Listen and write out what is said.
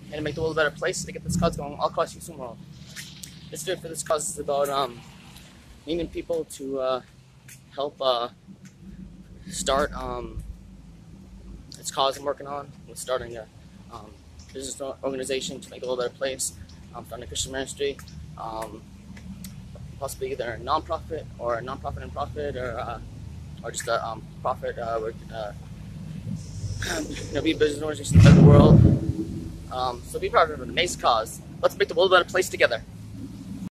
and make the world a better place to get this cause going all across the world. This video for this cause is about needing people to help start this cause I'm working on with starting a business organization to make the world a better place, starting a Christian ministry, possibly either a non-profit or a non-profit and profit, or just a profit. Be a business organization to better the world. So be part of an amazing cause. Let's make the world a better place together.